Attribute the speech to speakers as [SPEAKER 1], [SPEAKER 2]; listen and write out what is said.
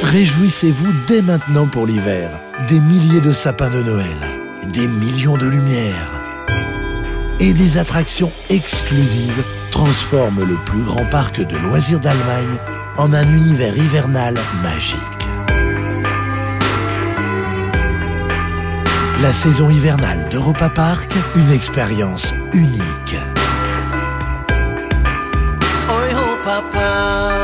[SPEAKER 1] Réjouissez-vous dès maintenant pour l'hiver. Des milliers de sapins de Noël, des millions de lumières et des attractions exclusives transforment le plus grand parc de loisirs d'Allemagne en un univers hivernal magique. La saison hivernale d'Europa Park, une expérience unique.
[SPEAKER 2] Oi ho Papa